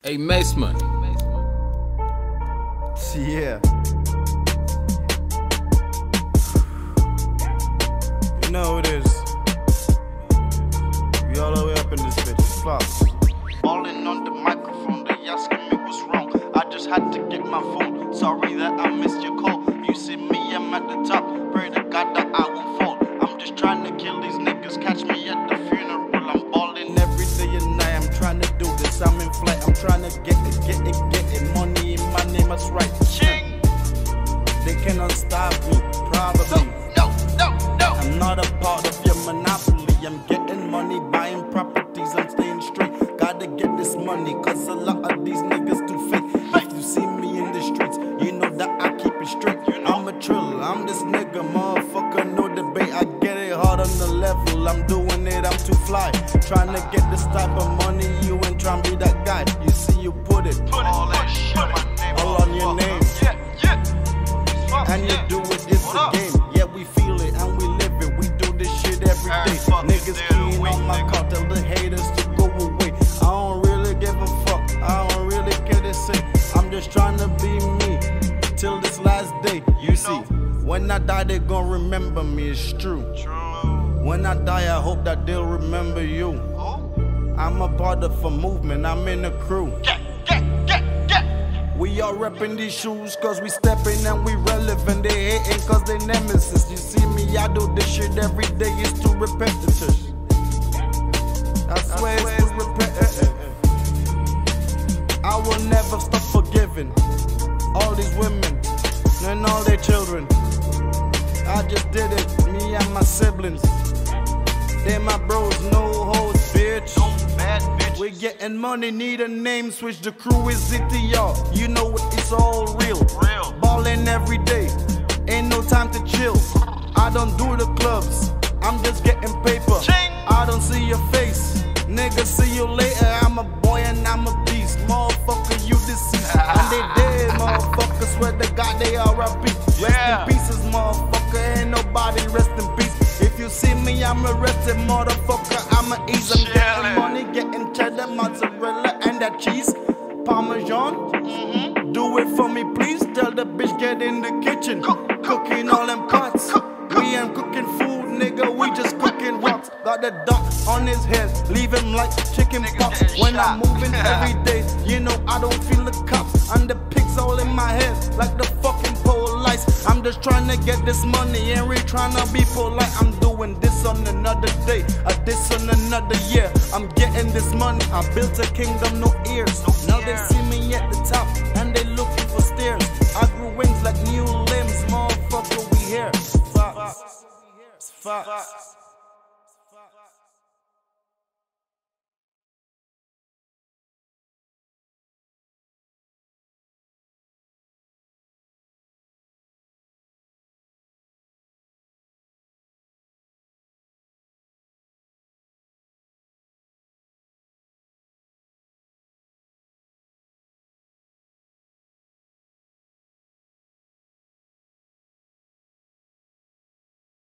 Hey, Maceman. Yeah. You know who it is. We all the way up in this bitch. It's Foxx. Ballin' on the microphone, they asking me what's wrong. I just had to get my phone. Sorry that I missed your call. You see me, I'm at the top. Pray to God that I won't fall. I'm just trying to kill these niggas. Catch me at the funeral. I'm ballin' Every day and night I'm trying to do this. I'm in flight. I'm trying to get it. Money in my name, that's right. ching. They cannot stop me, probably. No. I'm not a part of your monopoly. I'm getting money, buying properties. I'm staying straight. Gotta get this money, cause a lot of these niggas too fake. If you see me in the streets, you know that I keep it straight. I'm a trill, I'm this nigga, motherfucker, no debate. I get it hard on the level, I'm doing it, I'm too fly. Trying to get this type of money, you ain't trying to be that guy. You see, you put it All that shit, all on your name. And you do it, it's a game. Yeah, we feel it and we live it. We do this shit every day. Niggas keen on my car, tell the haters to go away. I don't really give a fuck, I don't really care to say. I'm just trying to be me till this last day. You see, when I die, they gon' remember me, it's true. When I die, I hope that they'll remember you. I'm a part of a movement, I'm in a crew. We all reppin' these shoes cause we steppin' and we relevant. They hatin' cause they nemesis. You see me, I do this shit every day, it's too repetitive. I swear it's too repetitive. I will never stop forgiving all these women and all their children. I just did it, me and my siblings. They my bros, no hoes, bitch. We getting money, need a name switch. The crew is E.T.R. You know it, it's all real. Ballin' every day, ain't no time to chill. I don't do the clubs, I'm just getting paper. I don't see your face, nigga, see you later. I'm a boy and I'm a beast, motherfucker, you deceased. And they dead, motherfucker, swear to God they R.I.P. Rest in pieces, motherfucker, ain't nobody rest in peace. If you see me, I'm arrested, motherfucker, I'ma ease. I'm getting money, getting cheddar, mozzarella, and that cheese. Parmesan, do it for me, please. Tell the bitch get in the kitchen, cooking all them pots. We ain't cooking food, nigga, we just cooking rocks. Got the dot on his head, leave him like chicken pox. When I'm moving every day, you know I don't feel the cops. And the pigs all in my head, like the fucking police. I'm just trying to get this money, ain't really trying to be polite. I'm doing this on another day, this on another year. I'm getting this money, I built a kingdom, no ears. Now they see me at the top, and they looking for stairs. I grew wings like new limbs, motherfucker, we here. Foxx.